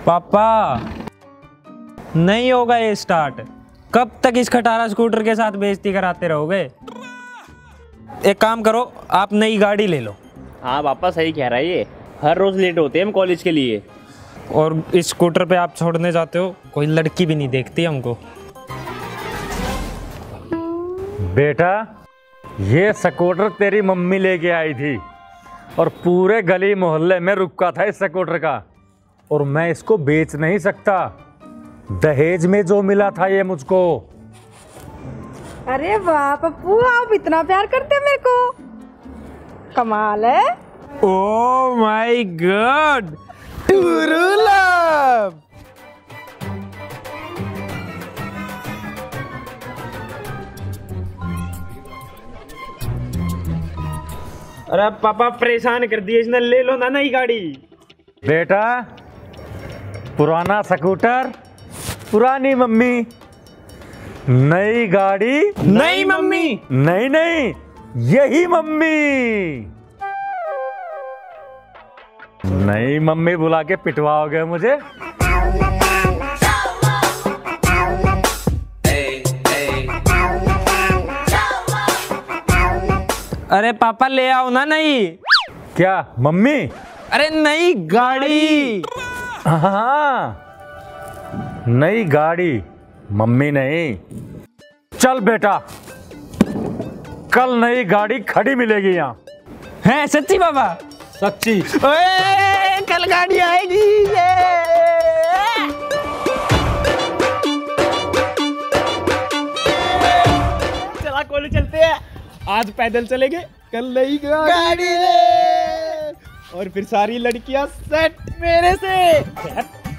पापा नहीं होगा ये स्टार्ट। कब तक इस खटारा स्कूटर के साथ बेइज्जती कराते रहोगे? एक काम करो, आप नई गाड़ी ले लो। हाँ पापा सही कह रहा है ये, हर रोज लेट होते हैं हम कॉलेज के लिए। और इस स्कूटर पे आप छोड़ने जाते हो, कोई लड़की भी नहीं देखती हमको। बेटा ये स्कूटर तेरी मम्मी लेके आई थी और पूरे गली मोहल्ले में रुका था इस स्कूटर का, और मैं इसको बेच नहीं सकता। दहेज में जो मिला था ये मुझको। अरे वाह पप्पू, आप इतना प्यार करते हैं मेरे को, कमाल है। Oh my God, true love. अरे पापा परेशान कर दिए इसने, ले लो ना नई गाड़ी। बेटा पुराना स्कूटर, पुरानी मम्मी, नई गाड़ी नई मम्मी। नहीं नहीं, यही मम्मी। नई मम्मी बुला के पिटवाओगे मुझे? अरे पापा ले आओ ना नई। क्या मम्मी? अरे नई गाड़ी। हाँ नई गाड़ी, मम्मी नहीं। चल बेटा, कल नई गाड़ी खड़ी मिलेगी यहाँ। है सच्ची पापा? सच्ची। ओए, कल गाड़ी आएगी। चला कॉलेज चलते हैं, आज पैदल चलेंगे, कल नई गाड़ी और फिर सारी लड़कियां सेट मेरे से।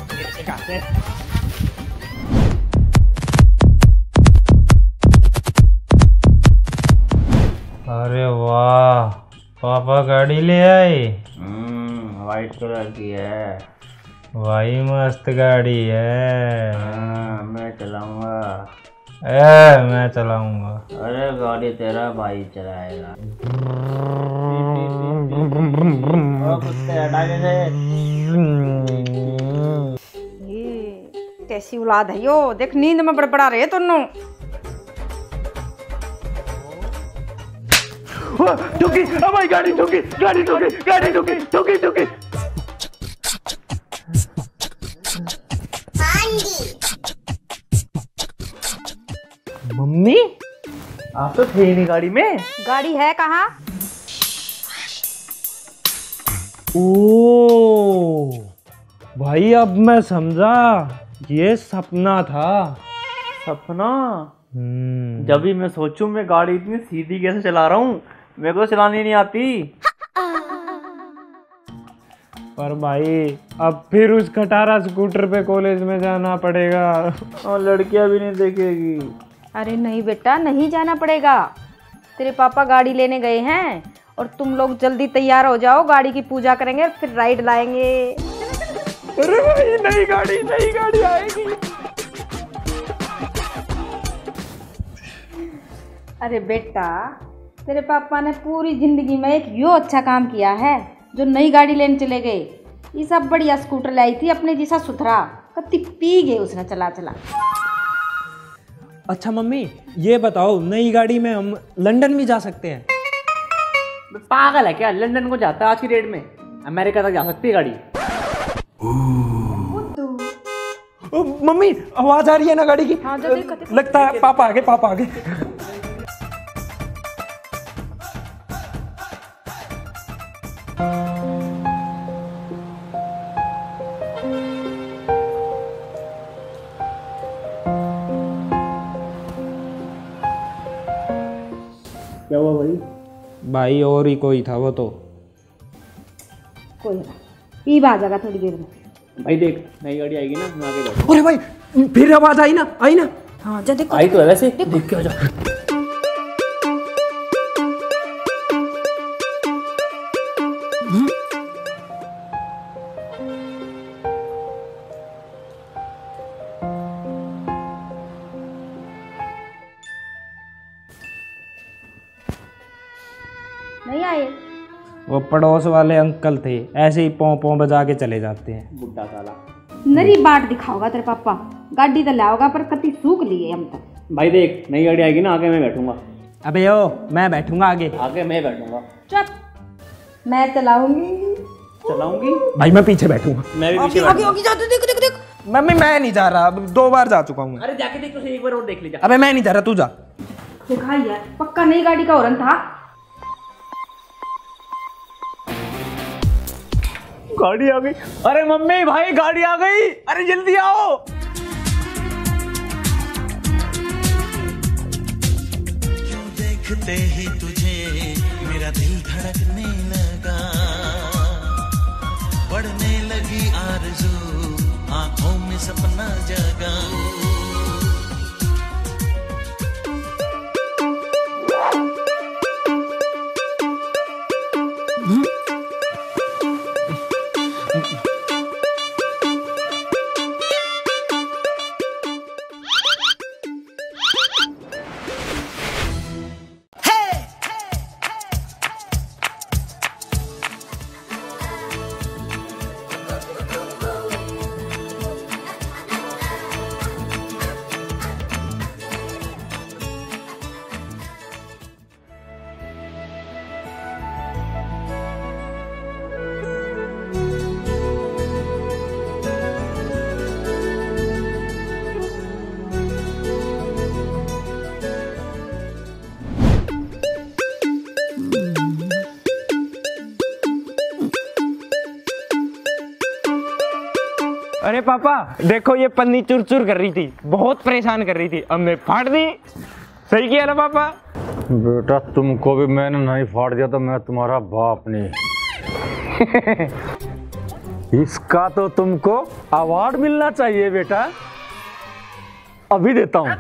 अरे वाह, पापा गाड़ी ले आए। व्हाइट कलर की है। भाई मस्त गाड़ी है। मैं चलाऊंगा। मैं चलाऊंगा। अरे गाड़ी तेरा भाई चलाएगा। कैसी औलाद है यो, देख नींद में बड़बड़ा रहे दोनों। ठुकी, हमारी गाड़ी ठुकी, गाड़ी ठुकी, गाड़ी ठुकी, ठुकी ठुकी। मम्मी आप तो थे नहीं गाड़ी में। गाड़ी है कहाँ? ओ भाई, अब मैं समझा, ये सपना था। सपना? जब भी मैं सोचूं मैं गाड़ी इतनी सीधी कैसे चला रहा हूँ, मेरे को चलानी नहीं आती। पर भाई अब फिर उस खटारा स्कूटर पे कॉलेज में जाना पड़ेगा और लड़कियां भी नहीं देखेगी। अरे नहीं बेटा, नहीं जाना पड़ेगा। तेरे पापा गाड़ी लेने गए हैं और तुम लोग जल्दी तैयार हो जाओ, गाड़ी की पूजा करेंगे फिर राइड लाएंगे। अरे भाई नई गाड़ी आएगी। अरे बेटा, तेरे पापा ने पूरी जिंदगी में एक यो अच्छा काम किया है जो नई गाड़ी लेने चले गए। ये सब बढ़िया स्कूटर लाई थी अपने जैसा सुथरा, कत्ती पी गए उसने चला चला। अच्छा मम्मी ये बताओ, नई गाड़ी में हम लंदन भी जा सकते हैं? पागल है क्या, लंदन को जाता है आज की डेट में? अमेरिका तक जा सकती है गाड़ी। मम्मी आवाज आ रही है ना गाड़ी की। हाँ, जो देखो, देखो। लगता है पापा आगे, पापा आगे। क्या हुआ भाई? भाई और ही कोई था वो तो। कोई ना, ये आ जाएगा थोड़ी देर में। भाई देख नई गाड़ी आएगी ना, मैं आगे बैठूं। अरे भाई फिर आवाज आई ना। हाँ जा देखो। आई तो है वैसे, देख के आ जा। नहीं आए? वो पड़ोस वाले अंकल थे, ऐसे ही पों पों बजा के चले जाते हैं। बुड्ढा साला। नरी बाट दिखाओगा तेरे पापा, गाड़ी तो लाओगा पर कति सूख लिए हम तक। भाई देख, नई गाड़ी आएगी ना, आगे मैं बैठूंगा। अबे ओ, मैं बैठूंगा आगे। आगे मैं बैठूंगा। चुप, मैं चलाऊंगी। चलाऊंगी भाई मैं पीछे बैठूंगा। मैं भी पीछे आगे आगे जा, देख देख देख। मम्मी मैं नहीं जा रहा, अब 2 बार जा चुका हूँ। अरे जाके देख, तो एक बार और देख लीजिए। अबे मैं नहीं जा रहा, तू जा। दिखाई यार, पक्का नई गाड़ी का हॉर्न था। गाड़ी आ गई। अरे मम्मी भाई गाड़ी आ गई, अरे जल्दी आओ। क्यों देखते ही तुझे मेरा दिल धड़कने लगा, बढ़ने लगी आरज़ू, आंखों में सपना जगा। अरे पापा देखो, ये पन्नी चुर चुर कर रही थी, बहुत परेशान कर रही थी, अब मैं फाड़ दी। सही किया ना पापा? बेटा तुमको भी मैंने नहीं फाड़ दिया तो मैं तुम्हारा बाप नहीं। इसका तो तुमको अवार्ड मिलना चाहिए बेटा, अभी देता हूँ।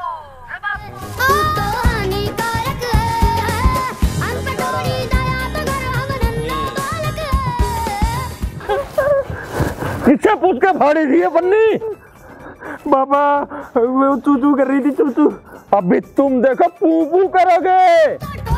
किससे पूछ के फाड़ी थी ये पन्नी? बाबा वो चूचू कर रही थी, चूचू। अभी तुम देखो पू पू करोगे।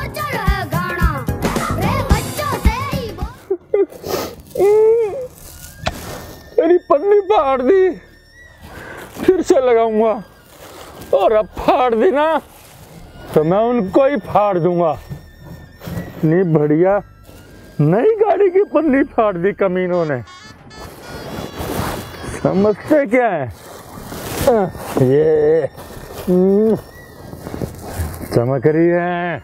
मेरी पन्नी फाड़ दी, फिर से लगाऊंगा, और अब फाड़ दी ना तो मैं उनको ही फाड़ दूंगा। इतनी बढ़िया नई गाड़ी की पन्नी फाड़ दी कमीनों ने, समझते क्या है? ये चमक रही है।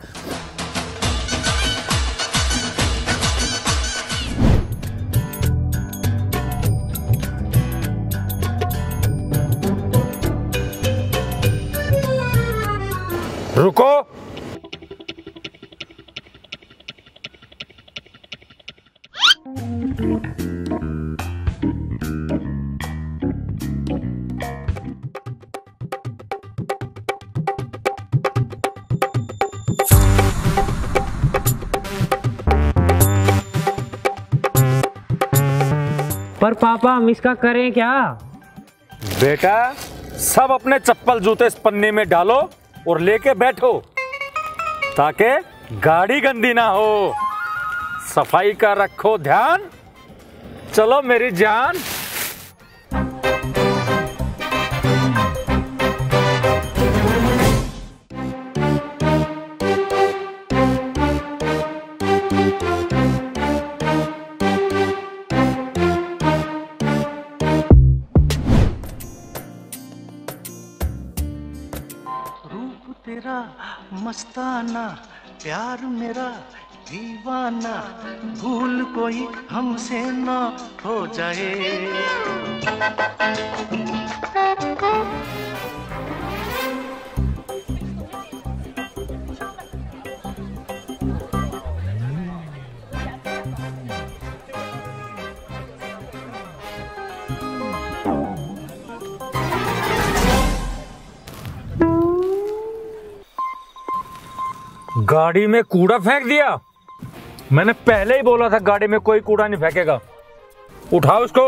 रुको, पर पापा हम इसका करें क्या? बेटा सब अपने चप्पल जूते इस पन्नी में डालो और लेके बैठो, ताकि गाड़ी गंदी ना हो। सफाई का रखो ध्यान। चलो मेरी जान। तेरा मस्ताना, प्यार मेरा दीवाना, भूल कोई हमसे ना हो जाए। गाड़ी में कूड़ा फेंक दिया। मैंने पहले ही बोला था गाड़ी में कोई कूड़ा नहीं फेंकेगा। उठाओ इसको।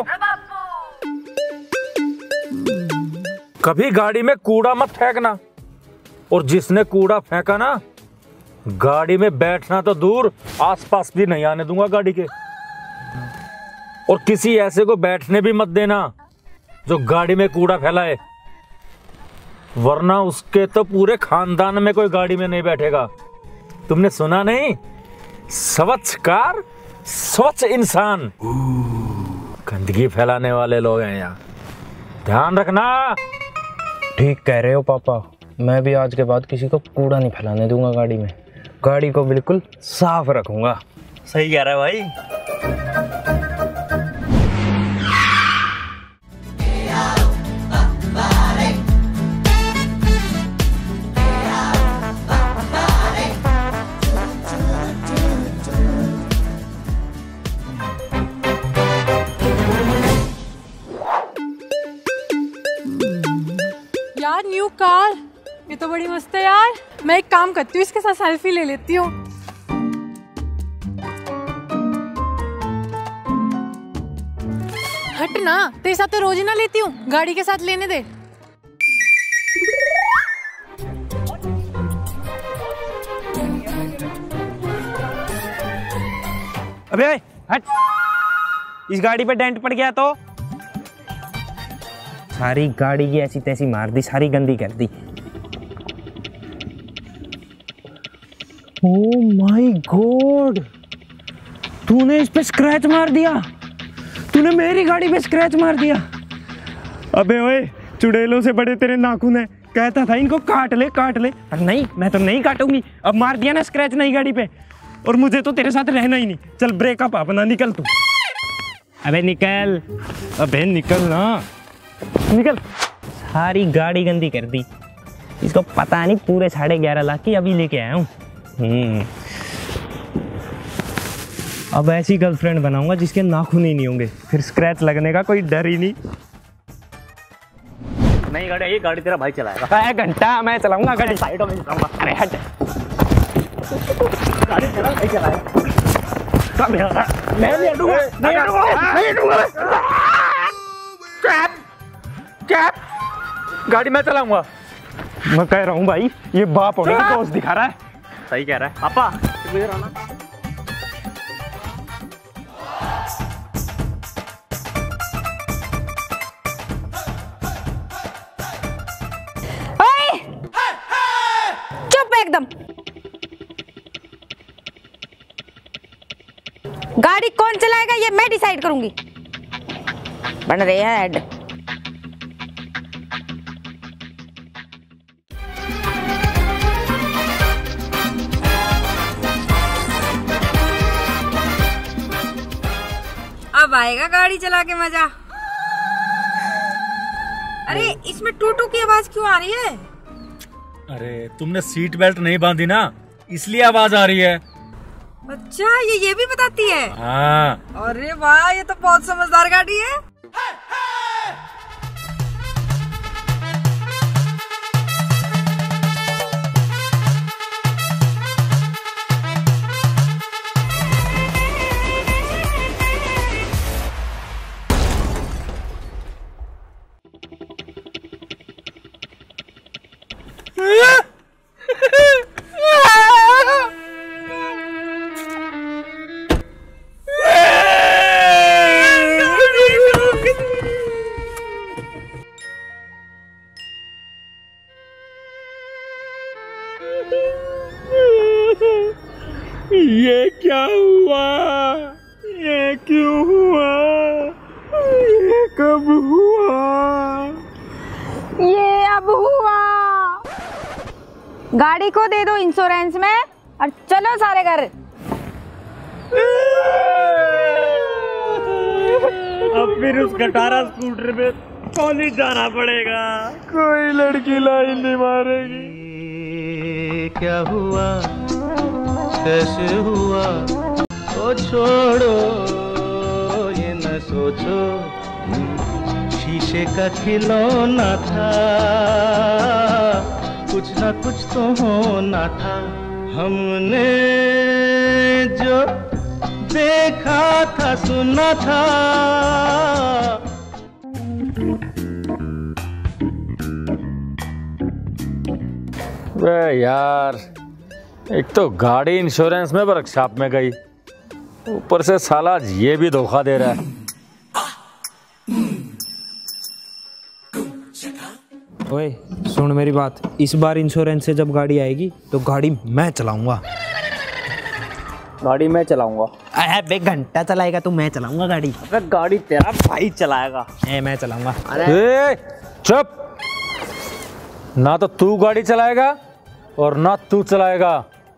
कभी गाड़ी में कूड़ा मत फेंकना, और जिसने कूड़ा फेंका ना गाड़ी में बैठना तो दूर, आसपास भी नहीं आने दूंगा गाड़ी के। और किसी ऐसे को बैठने भी मत देना जो गाड़ी में कूड़ा फैलाए, वरना उसके तो पूरे खानदान में कोई गाड़ी में नहीं बैठेगा। तुमने सुना नहीं, स्वच्छ कार स्वच्छ इंसान। गंदगी फैलाने वाले लोग हैं यहाँ, ध्यान रखना। ठीक कह रहे हो पापा, मैं भी आज के बाद किसी को कूड़ा नहीं फैलाने दूंगा गाड़ी में। गाड़ी को बिल्कुल साफ रखूंगा। सही कह रहा है भाई। यार न्यू कार, ये तो बड़ी मस्त है यार। मैं एक काम करती हूँ, इसके साथ सेल्फी ले लेती हूँ। हट ना, तेरे साथ तो रोज ही ना लेती हूँ, गाड़ी के साथ लेने दे। अबे हट, इस गाड़ी पे डेंट पड़ गया तो सारी गाड़ी की ऐसी तैसी मार दी, सारी गंदी कर दी। ओ माय गॉड, तूने इस पे स्क्रैच मार दिया, तूने मेरी गाड़ी पे स्क्रैच मार दिया। अबे ओए, चुड़ैलों से बड़े तेरे नाखून है, कहता था इनको काट ले काट ले, पर नहीं, मैं तो नहीं काटूंगी। अब मार दिया ना स्क्रैच नई गाड़ी पे, और मुझे तो तेरे साथ रहना ही नहीं। चल ब्रेकअप अपना, निकल तू। अबे निकल, अबे निकल ना, निकल। सारी गाड़ी गंदी कर दी, इसको पता नहीं पूरे 11.5 लाख की अभी लेके आया हूँ। अब ऐसी गर्लफ्रेंड बनाऊंगा जिसके नाखून ही नहीं होंगे, फिर स्क्रैच लगने का कोई डर ही नहीं। नहीं गाड़ी, ये गाड़ी तेरा भाई चलाएगा। 1 घंटा मैं चलाऊंगा गाड़ी। साइडों में चलाऊंगा। अरे हट, गाड़ी तेरा भाई चलाएगा। मैं नहीं हटूंगा, नहीं हटूंगा, नहीं हटूंगा। क्या? गाड़ी मैं चलाऊंगा। मैं कह रहा हूँ भाई, ये बाप होने का दोस्त दिखा रहा है। सही कह रहा है पापा, इधर आना। ओए! चुप एकदम। गाड़ी कौन चलाएगा ये मैं डिसाइड करूंगी। बन रहे हैं हेड। अब आएगा गाड़ी चला के मजा। अरे इसमें टूटू की आवाज क्यों आ रही है? अरे तुमने सीट बेल्ट नहीं बांधी ना, इसलिए आवाज आ रही है। अच्छा, ये भी बताती है। हाँ। अरे वाह, ये तो बहुत समझदार गाड़ी है। ये क्या हुआ? ये क्यों हुआ? ये कब हुआ? ये अब हुआ। गाड़ी को दे दो इंश्योरेंस में और चलो सारे घर। अब फिर उस खटारा स्कूटर पे कौन ही जाना पड़ेगा, कोई लड़की लाइन नहीं मारेगी। क्या हुआ, कैसे हुआ, ओ छोड़ो ये न सोचो, शीशे का खिलौना था, कुछ ना कुछ तो होना था। हमने जो देखा था सुना था, अरे यार एक तो गाड़ी इंश्योरेंस में वर्कशॉप में गई, ऊपर से साला ये भी धोखा दे रहा है। ओए सुन मेरी बात, इस बार इंश्योरेंस से जब गाड़ी आएगी तो गाड़ी मैं चलाऊंगा। गाड़ी मैं चलाऊंगा। अबे घंटा चलाएगा तो मैं चलाऊंगा गाड़ी। अबे गाड़ी तेरा भाई चलाएगा। मैं चलाऊंगा। ए, चुप। ना तो तू गाड़ी चलाएगा और ना तू चलाएगा,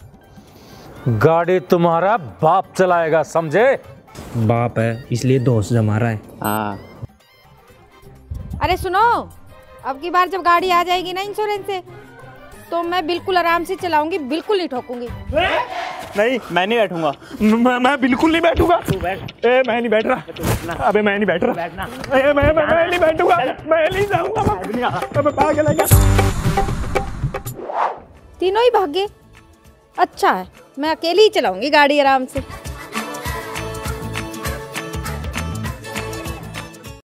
गाड़ी तुम्हारा बाप चलाएगा, समझे? बाप है इसलिए दोस्त जमा रहा है। हाँ। अरे सुनो, अब की बार जब गाड़ी आ जाएगी ना इंश्योरेंस से, तो मैं बिल्कुल आराम से चलाऊंगी, बिल्कुल नहीं ठोकूंगी। नहीं, मैं नहीं बैठूंगा। मैं बिल्कुल नहीं बैठूंगा। तू बैठ। ए मैं नहीं बैठ रहा। अबे मैं नहीं बैठ रहा। बैठना। ए मैं नहीं बैठूंगा। मैं नहीं जाऊंगा। अबे पागल है क्या? तीनों ही भाग गए। अच्छा है, मैं अकेली ही चलाऊंगी गाड़ी आराम से।